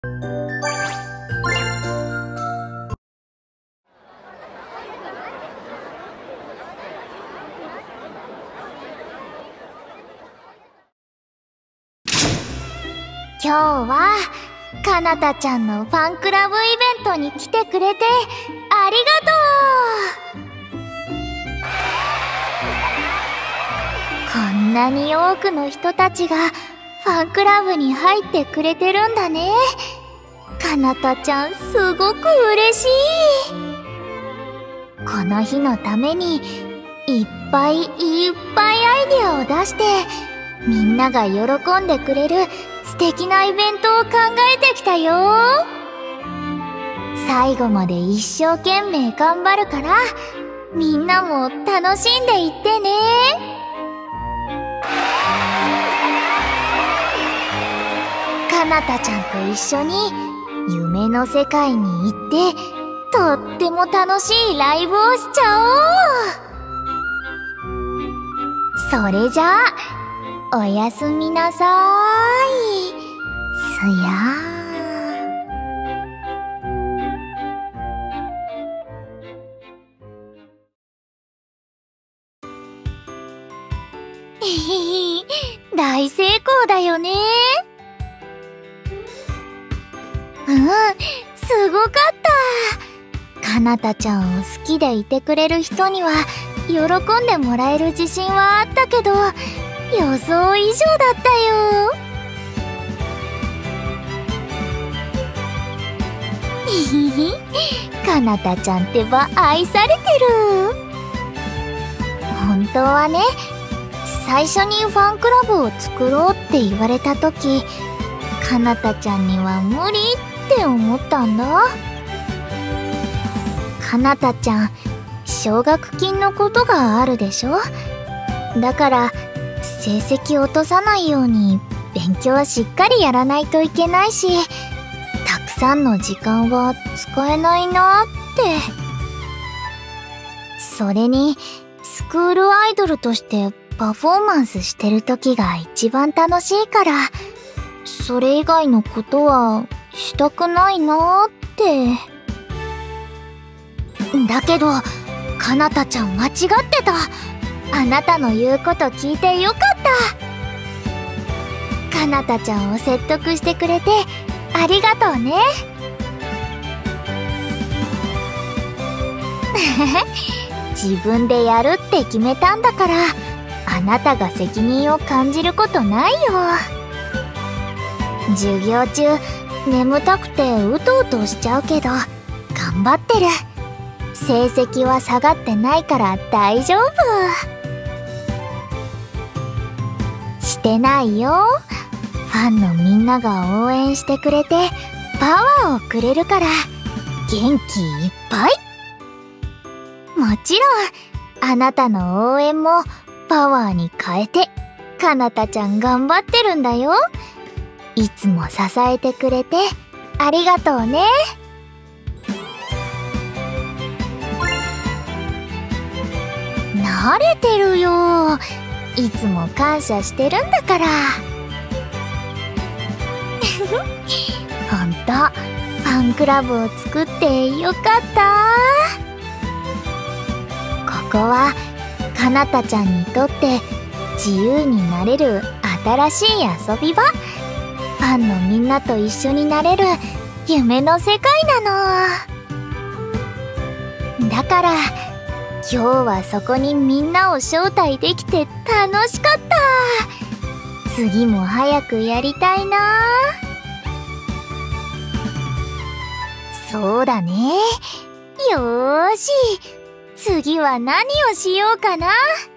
今日はかなたちゃんのファンクラブイベントに来てくれてありがとう。こんなに多くの人たちがファンクラブに入ってくれてるんだね。かなたちゃんすごく嬉しい。この日のためにいっぱいいっぱいアイデアを出してみんなが喜んでくれる素敵なイベントを考えてきたよ。最後まで一生懸命頑張るからみんなも楽しんでいってね。かなたちゃんと一緒に夢の世界に行ってとっても楽しいライブをしちゃおう。それじゃあおやすみなさーい。すやー。大成功だよね。すごかった。かなたちゃんを好きでいてくれる人には喜んでもらえる自信はあったけど予想以上だったよ。かなたちゃんってば愛されてる。本当はね、最初にファンクラブを作ろうって言われた時、かなたちゃんには無理って思ったんだ。かなたちゃん奨学金のことがあるでしょ。だから成績落とさないように勉強はしっかりやらないといけないし、たくさんの時間は使えないなって。それにスクールアイドルとしてパフォーマンスしてる時が一番楽しいから、それ以外のことはしたくないなって。だけどかなたちゃん間違ってた。あなたの言うこと聞いてよかった。かなたちゃんを説得してくれてありがとうね。自分でやるって決めたんだからあなたが責任を感じることないよ。授業中眠たくてうとうとしちゃうけど頑張ってる。成績は下がってないから大丈夫。してないよ。ファンのみんなが応援してくれてパワーをくれるから元気いっぱい。もちろんあなたの応援もパワーに変えてかなたちゃん頑張ってるんだよ。いつも支えてくれてありがとうね。慣れてるよ。いつも感謝してるんだから。ほんとファンクラブを作ってよかった。ここはかなたちゃんにとって自由になれる新しい遊び場。ファンのみんなと一緒になれる夢の世界なの。だから今日はそこにみんなを招待できて楽しかった。次も早くやりたいな。そうだね。よーし、次は何をしようかな。